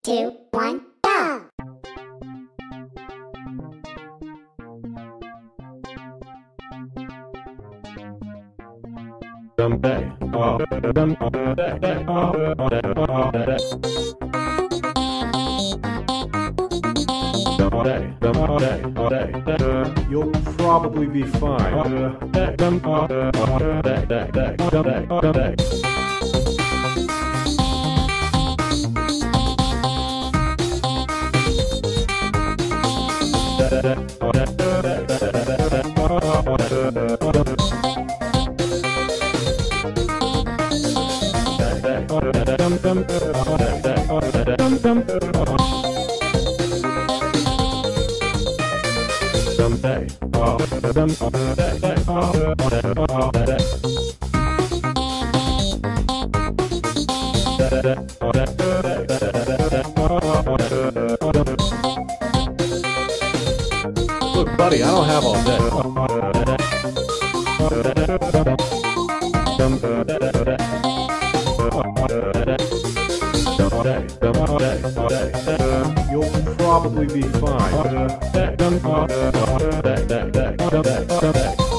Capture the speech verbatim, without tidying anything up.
two, one, go! Someday, oh, someday, oh, you'll probably be fine. Someday, oh, someday, look, buddy, I don't have all day. You'll probably be fine.